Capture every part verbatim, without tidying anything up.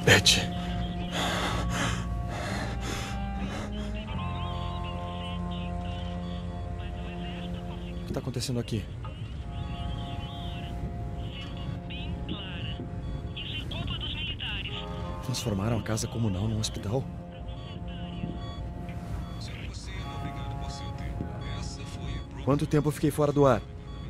Betty. O que está acontecendo aqui? Transformaram a casa comunal num hospital? Quanto tempo eu fiquei fora do ar?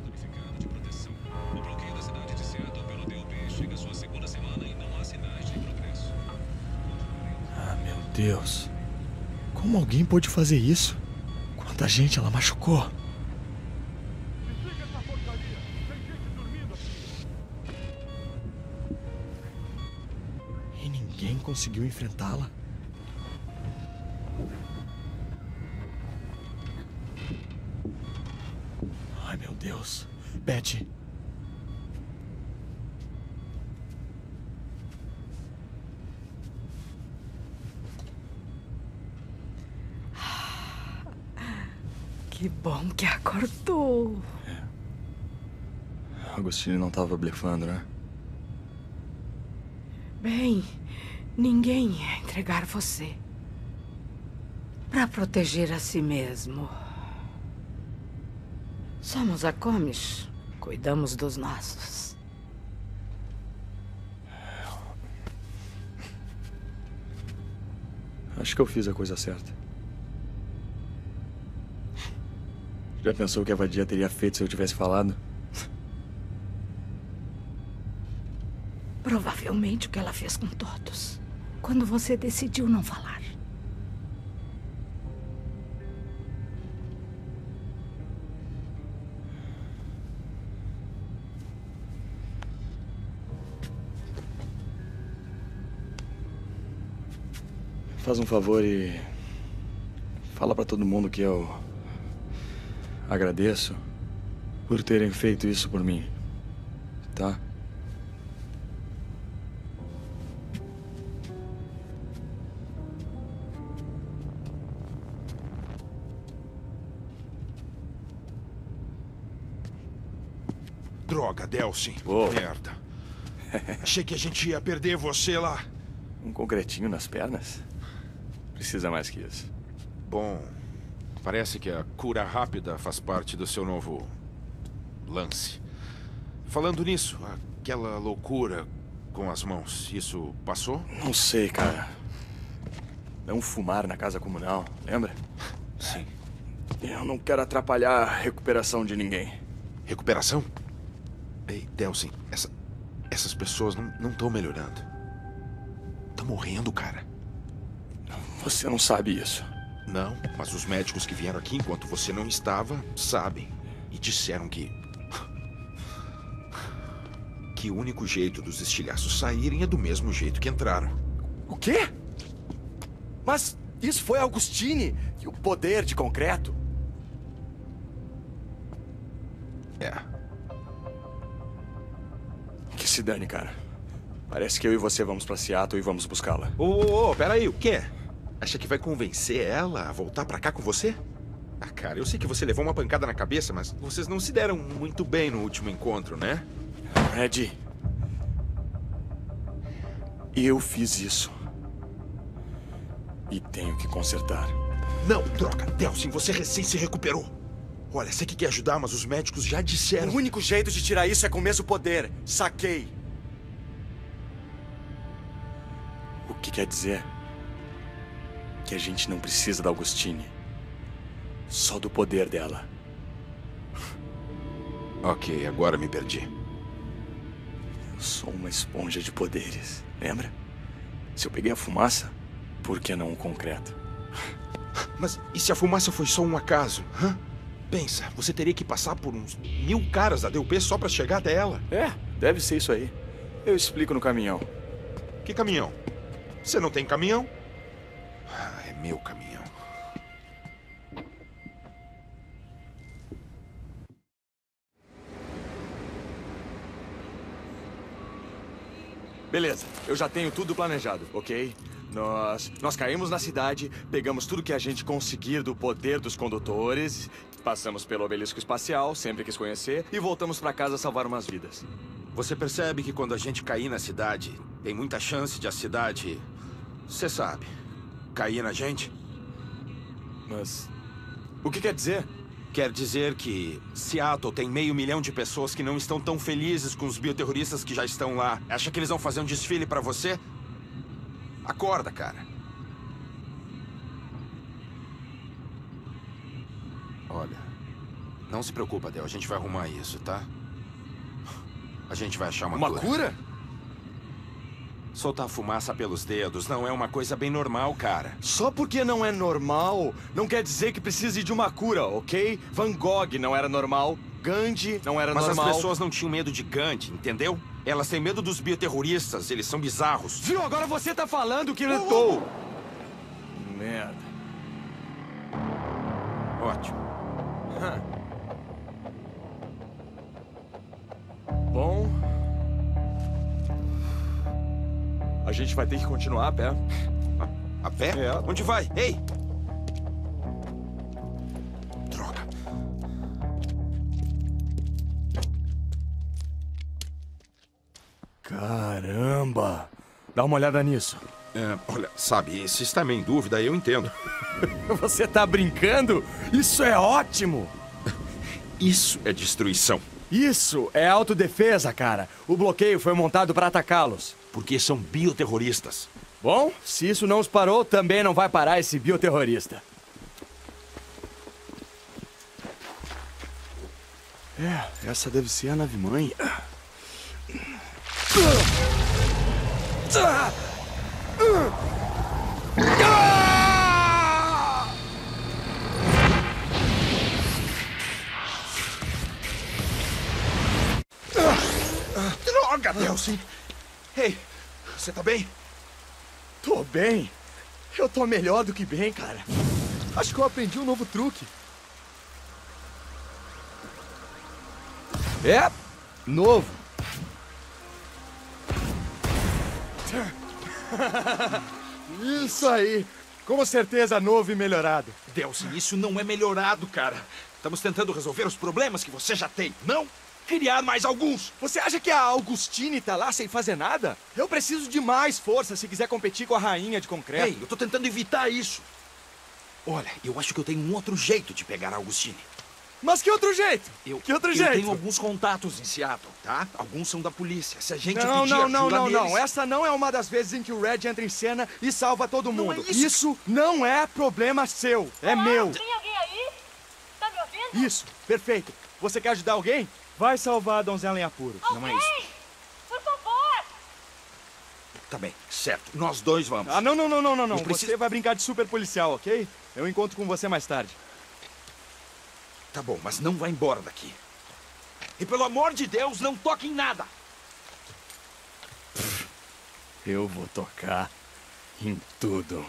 Ah, meu Deus. Como alguém pôde fazer isso? Quanta gente ela machucou? E ninguém conseguiu enfrentá-la? Ai, meu Deus. Betty. Que bom que acordou. É. Agostini não estava blefando, né? Bem, ninguém ia entregar você. Para proteger a si mesmo. Somos a Comish. Cuidamos dos nossos. Acho que eu fiz a coisa certa. Já pensou o que a vadia teria feito se eu tivesse falado? Provavelmente o que ela fez com todos. Quando você decidiu não falar. Faz um favor e fala pra todo mundo que eu agradeço por terem feito isso por mim, tá? Droga, Delsin. Oh. Merda. Achei que a gente ia perder você lá. Um concretinho nas pernas? Precisa mais que isso. Bom, parece que a cura rápida faz parte do seu novo lance. Falando nisso, aquela loucura com as mãos, isso passou? Não sei, cara. Não fumar na casa comunal, lembra? Sim. Eu não quero atrapalhar a recuperação de ninguém. Recuperação? Ei, Delsin, essa, essas pessoas não estão melhorando. Estão morrendo, cara. Você não sabe isso. Não, mas os médicos que vieram aqui enquanto você não estava, sabem. E disseram que... que o único jeito dos estilhaços saírem é do mesmo jeito que entraram. O quê? Mas isso foi Augustine e o poder de concreto. É. Que se dane, cara. Parece que eu e você vamos pra Seattle e vamos buscá-la. Ô, ô, ô, peraí, o quê? Acha que vai convencer ela a voltar pra cá com você? Ah, cara, eu sei que você levou uma pancada na cabeça, mas vocês não se deram muito bem no último encontro, né? Ed, eu fiz isso. E tenho que consertar. Não, droga, Delsin, você recém se recuperou. Olha, sei que quer ajudar, mas os médicos já disseram... O único jeito de tirar isso é com o mesmo poder. Saquei. O que quer dizer? Que a gente não precisa da Augustine. Só do poder dela. Ok, agora me perdi. Eu sou uma esponja de poderes, lembra? Se eu peguei a fumaça, por que não o concreto? Mas e se a fumaça foi só um acaso, hã? Pensa, você teria que passar por uns mil caras da D U P só pra chegar até ela. É, deve ser isso aí. Eu explico no caminhão. Que caminhão? Você não tem caminhão? Ah, é meu caminhão. Beleza, eu já tenho tudo planejado, ok? Nós, nós caímos na cidade, pegamos tudo que a gente conseguir do poder dos condutores, passamos pelo obelisco espacial, sempre quis conhecer, e voltamos pra casa salvar umas vidas. Você percebe que quando a gente cair na cidade, tem muita chance de a cidade... Você sabe, cair na gente? Mas... o que quer dizer? Quer dizer que Seattle tem meio milhão de pessoas que não estão tão felizes com os bioterroristas que já estão lá. Acha que eles vão fazer um desfile pra você? Acorda, cara. Olha, não se preocupa, Del. A gente vai arrumar isso, tá? A gente vai achar uma, Uma cura. cura? Soltar fumaça pelos dedos não é uma coisa bem normal, cara. Só porque não é normal, não quer dizer que precise de uma cura, ok? Van Gogh não era normal, Gandhi não era Mas normal. as pessoas não tinham medo de Gandhi, entendeu? Elas têm medo dos bioterroristas, eles são bizarros. Viu? Agora você tá falando que eu tô... Merda. Ótimo. Bom... a gente vai ter que continuar a pé. A, a pé? É. Onde vai? Ei! Droga. Caramba! Dá uma olhada nisso. É, olha, sabe, se está meio em dúvida, eu entendo. Você tá brincando? Isso é ótimo! Isso é destruição. Isso é autodefesa, cara. O bloqueio foi montado para atacá-los. Porque são bioterroristas. Bom, se isso não os parou, também não vai parar esse bioterrorista. É, essa deve ser a nave-mãe. Droga, Delsin! Ei, você tá bem? Tô bem. Eu tô melhor do que bem, cara. Acho que eu aprendi um novo truque. É, novo. Isso aí. Com certeza novo e melhorado. Delsin, isso não é melhorado, cara. Estamos tentando resolver os problemas que você já tem, não criar mais alguns. Você acha que a Augustine tá lá sem fazer nada? Eu preciso de mais força se quiser competir com a rainha de concreto. Ei, eu tô tentando evitar isso. Olha, eu acho que eu tenho um outro jeito de pegar a Augustine. Mas que outro jeito? Eu, que outro eu jeito? tenho alguns contatos em Seattle, tá? Alguns são da polícia. Se a gente Não, pedir não, não, ajuda não, neles... não. Essa não é uma das vezes em que o Red entra em cena e salva todo Não mundo. é isso. Isso não é problema seu. É Olá, meu. Tem alguém aí? Tá me ouvindo? Isso, perfeito. Você quer ajudar alguém? Vai salvar a donzela em apuros. Não é isso. Alguém? Por favor! Tá bem, certo. Nós dois vamos. Ah, não, não, não, não, não, não. Eu preciso- Você vai brincar de super policial, ok? Eu encontro com você mais tarde. Tá bom, mas não vai embora daqui. E pelo amor de Deus, não toque em nada. Eu vou tocar em tudo.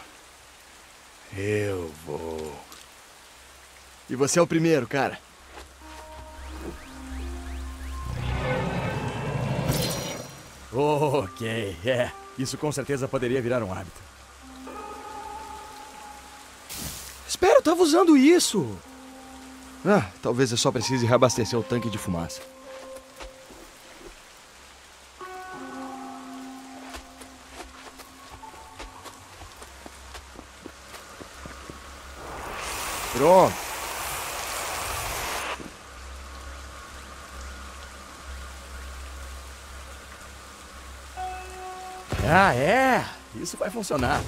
Eu vou. E você é o primeiro, cara. Ok, é. Isso com certeza poderia virar um hábito. Espera, eu tava usando isso! Ah, talvez eu só precise reabastecer o tanque de fumaça. Pronto. Ah, é? Isso vai funcionar.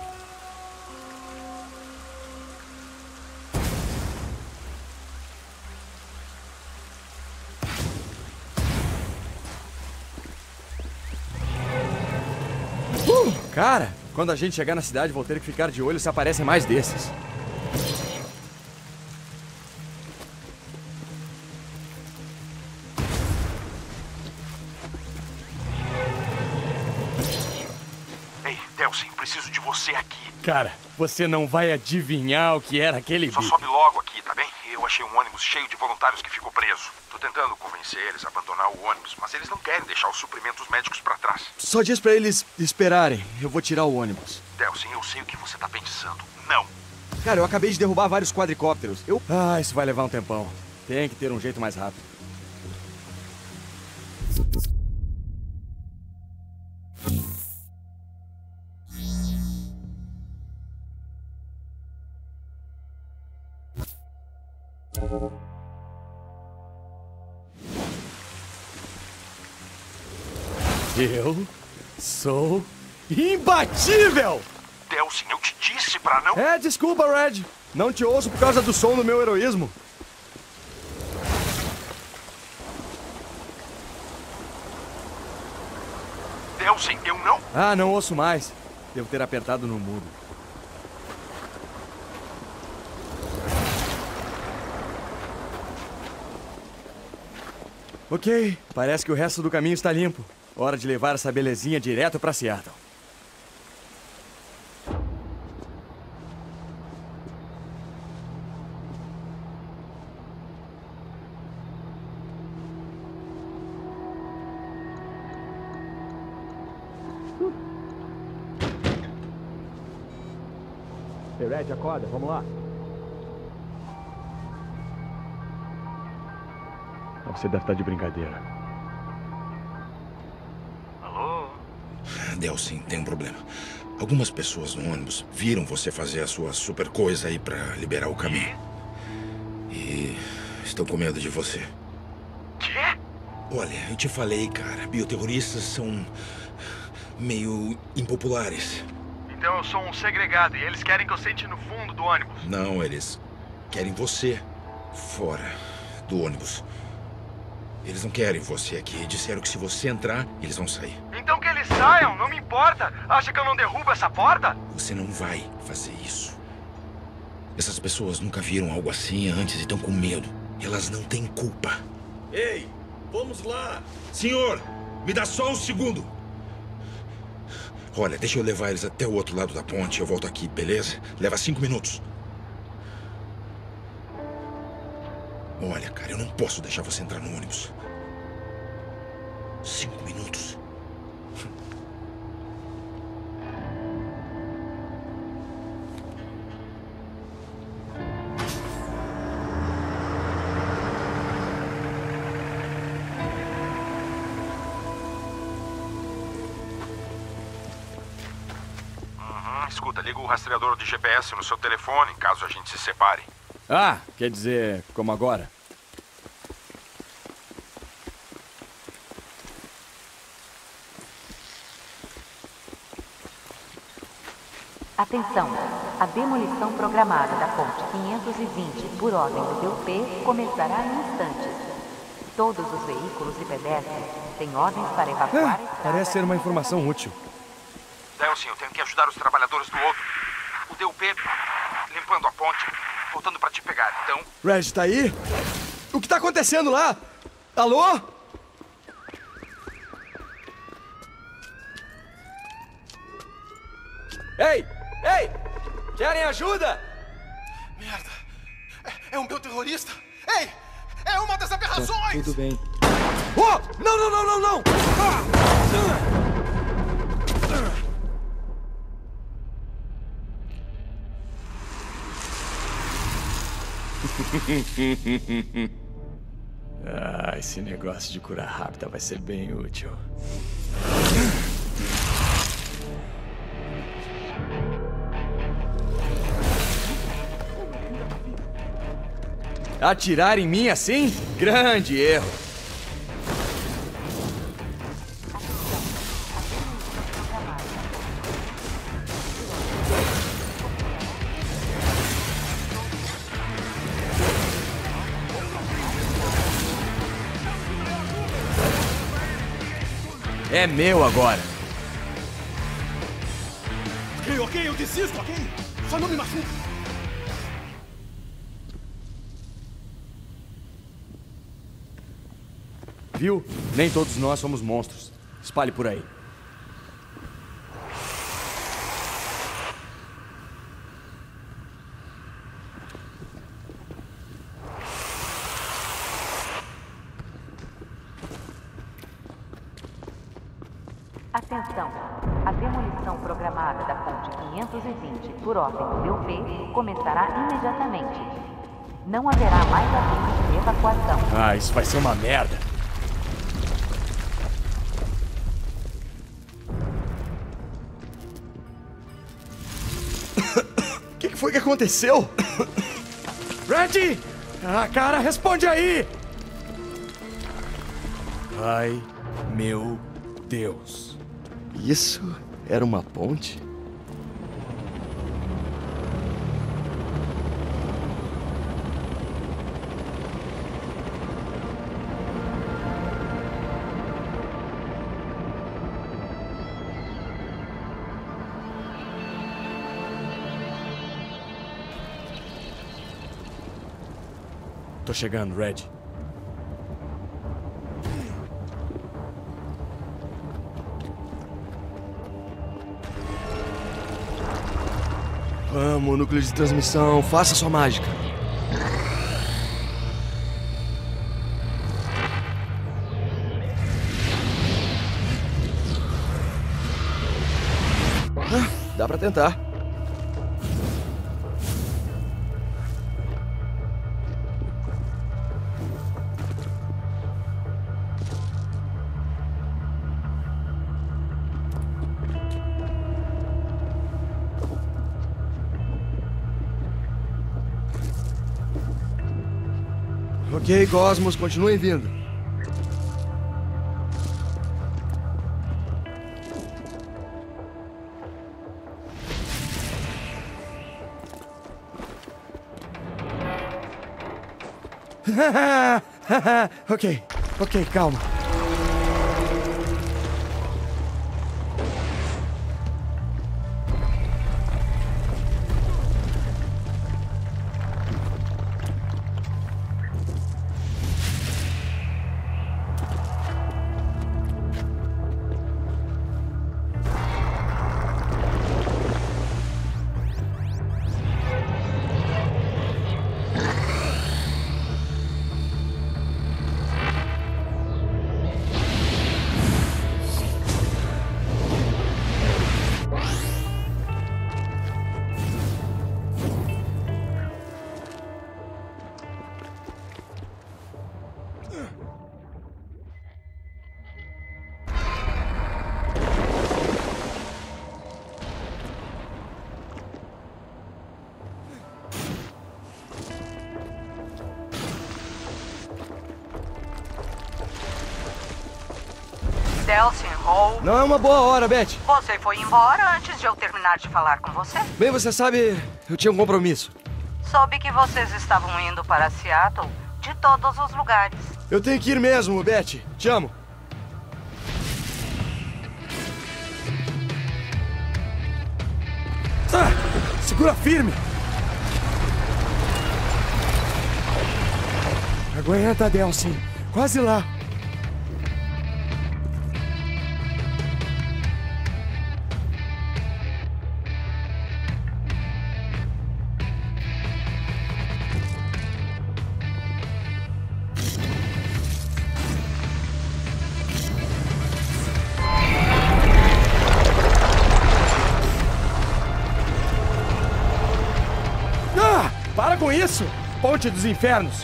Uh, cara, quando a gente chegar na cidade, vou ter que ficar de olho se aparecem mais desses. Ei, Delsin, preciso de você aqui. Cara, você não vai adivinhar o que era aquele Só bicho. sobe logo aqui, tá bem? Eu achei um ônibus cheio de voluntários que ficou preso. Tô tentando convencer eles a abandonar o ônibus, mas eles não querem deixar os suprimentos médicos pra trás. Só diz pra eles esperarem. Eu vou tirar o ônibus. Delsin, eu sei o que você tá pensando. Não. Cara, eu acabei de derrubar vários quadricópteros. Eu... Ah, isso vai levar um tempão. Tem que ter um jeito mais rápido. Eu sou imbatível! Delsin, eu te disse pra não... É, desculpa, Red. Não te ouço por causa do som do meu heroísmo. Delsin, eu não... Ah, não ouço mais. Devo ter apertado no mudo. Ok, parece que o resto do caminho está limpo. Hora de levar essa belezinha direto pra Seattle. Ei, Red, acorda, vamos lá. Você deve estar de brincadeira. Alô? Delsin, tem um problema. Algumas pessoas no ônibus viram você fazer a sua super coisa aí pra liberar o caminho. E estão com medo de você. Quê? Olha, eu te falei, cara, bioterroristas são meio impopulares. Então eu sou um segregado e eles querem que eu sente no fundo do ônibus. Não, eles querem você fora do ônibus. Eles não querem você aqui. Disseram que se você entrar, eles vão sair. Então que eles saiam, não me importa. Acha que eu não derrubo essa porta? Você não vai fazer isso. Essas pessoas nunca viram algo assim antes e estão com medo. Elas não têm culpa. Ei, vamos lá. Senhor, me dá só um segundo. Olha, deixa eu levar eles até o outro lado da ponte. Eu volto aqui, beleza? Leva cinco minutos. Olha, cara, eu não posso deixar você entrar no ônibus. Cinco minutos. Uhum, escuta, liga o rastreador de G P S no seu telefone, caso a gente se separe. Ah, quer dizer, como agora? Atenção! A demolição programada da ponte quinhentos e vinte por ordem do D U P começará em instantes. Todos os veículos e pedestres têm ordens para evacuar... Ah, parece ser uma informação útil. Delsin, eu tenho que ajudar os trabalhadores do outro. O D U P limpando a ponte, voltando pra te pegar, então... Red, tá aí? O que tá acontecendo lá? Alô? Ei! Ei! Querem ajuda? Merda! É, é um bioterrorista! Ei! É uma das aberrações! Tá, tudo bem. Oh! Não, não, não, não, não! Ah, esse negócio de cura rápida vai ser bem útil. Atirar em mim assim? Grande erro. É meu agora. Ok, ok, eu desisto, ok? Só não me machuque. Viu? Nem todos nós somos monstros. Espalhe por aí. Atenção! A demolição programada da ponte quinhentos e vinte por ordem do D U P começará imediatamente. Não haverá mais aviso de evacuação. Ah, isso vai ser uma merda. foi que aconteceu? Red! Ah, cara, responde aí! Ai, meu Deus. Isso era uma ponte? Tô chegando, Red. Vamos, núcleo de transmissão, faça sua mágica. Ah, dá pra tentar. Ok, Cosmos, continuem vindo. ok, ok, calma. Delsin Hall. Não é uma boa hora, Beth. Você foi embora antes de eu terminar de falar com você? Bem, você sabe, eu tinha um compromisso. Soube que vocês estavam indo para Seattle de todos os lugares. Eu tenho que ir mesmo, Beth. Te amo. Ah, segura firme. Aguenta, Delsin. Quase lá. Para com isso! Ponte dos Infernos!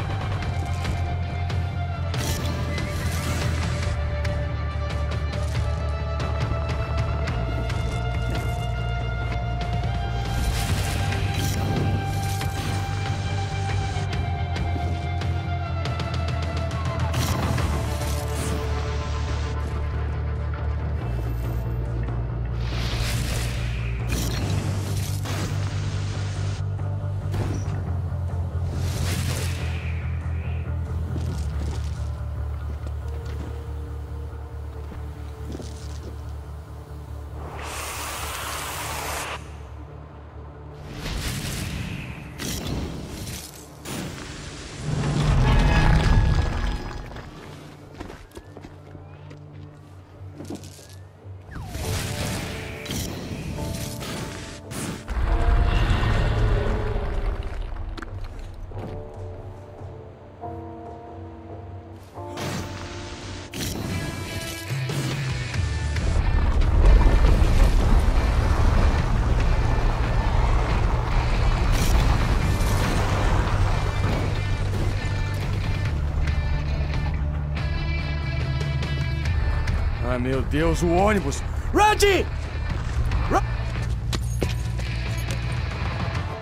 Ah, meu Deus, o ônibus! Reggie! Ra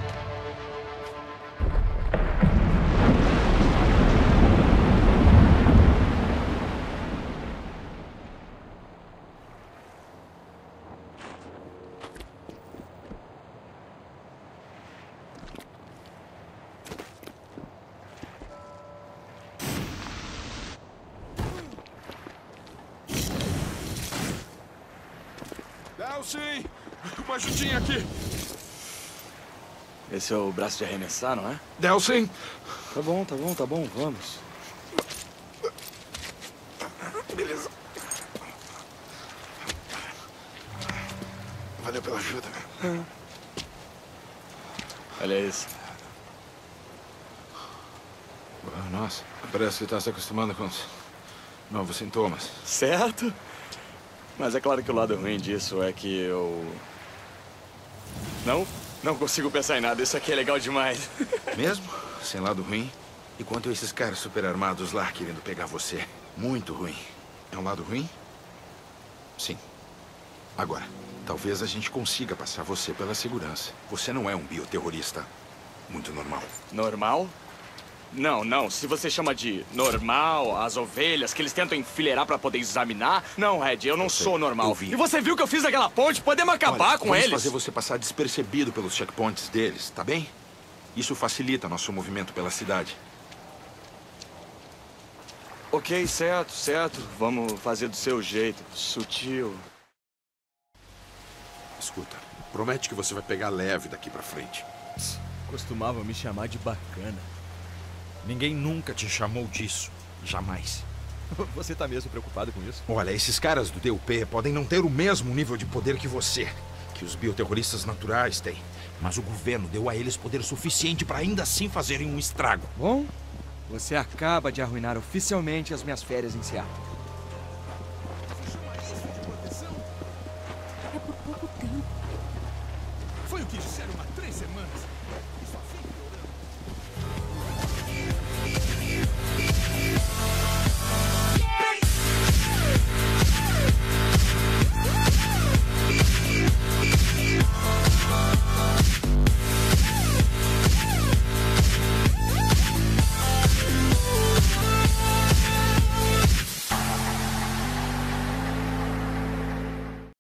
Delsin! Uma ajudinha aqui. Esse é o braço de arremessar, não é? Delsin! Tá bom, tá bom, tá bom, vamos. Beleza. Valeu pela ajuda. Olha isso. Nossa, parece que tá se acostumando com os novos sintomas. Certo. Mas é claro que o lado ruim disso é que eu... Não, não consigo pensar em nada. Isso aqui é legal demais. Mesmo? Sem lado ruim? E quanto a esses caras super armados lá querendo pegar você? Muito ruim. É um lado ruim? Sim. Agora, talvez a gente consiga passar você pela segurança. Você não é um bioterrorista. Muito normal. Normal? Não, não. Se você chama de normal as ovelhas que eles tentam enfileirar pra poder examinar... Não, Red, eu não eu sou normal. Eu vi. E você viu que eu fiz aquela ponte? Podemos acabar Olha, com vamos eles. fazer você passar despercebido pelos checkpoints deles, tá bem? Isso facilita nosso movimento pela cidade. Ok, certo, certo. Vamos fazer do seu jeito. Sutil. Escuta, promete que você vai pegar leve daqui pra frente. Costumava me chamar de bacana. Ninguém nunca te chamou disso. Jamais. Você tá mesmo preocupado com isso? Olha, esses caras do D U P podem não ter o mesmo nível de poder que você, que os bioterroristas naturais têm. Mas o governo deu a eles poder suficiente para ainda assim fazerem um estrago. Bom, você acaba de arruinar oficialmente as minhas férias em Seattle.